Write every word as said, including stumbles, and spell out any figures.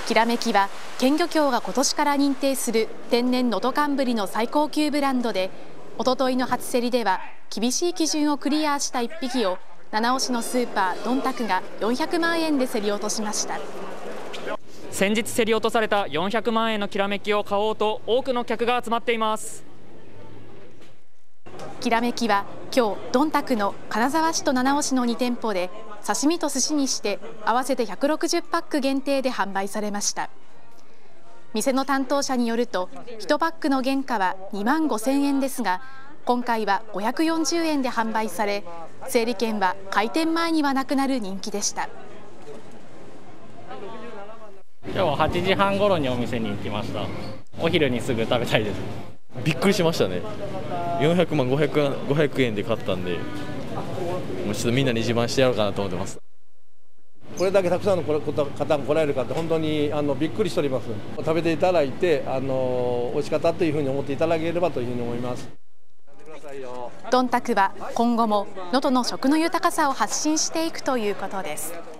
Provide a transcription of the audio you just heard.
きらめきは県漁協が今年から認定する天然能登寒ぶりの最高級ブランドで、おとといの初競りでは厳しい基準をクリアしたいっぴきを七尾市のスーパーどんたくがよんひゃくまんえんで競り落としました。 先日競り落とされたよんひゃくまんえんのきらめきを買おうと多くの客が集まっています。 きらめきは今日どんたくの金沢市と七尾市のにてんぽで刺身と寿司にして合わせてひゃくろくじゅっパック限定で販売されました。店の担当者によるといちパックの原価はにまんごせんえんですが、今回はごひゃくよんじゅうえんで販売され、整理券は開店前にはなくなる人気でした。 今日ははちじはん頃にお店に行きました。お昼にすぐ食べたいです。 びっくりしましたね。よんひゃくまんごひゃくえんで買ったんで、もうちょっとみんなに自慢してやろうかなと思ってます。 これだけたくさんの方が来られるかって本当にあのびっくりしております。食べていただいてあの美味しかったというふうに思っていただければというふうに思います。 どんたくは今後も能登の食の豊かさを発信していくということです。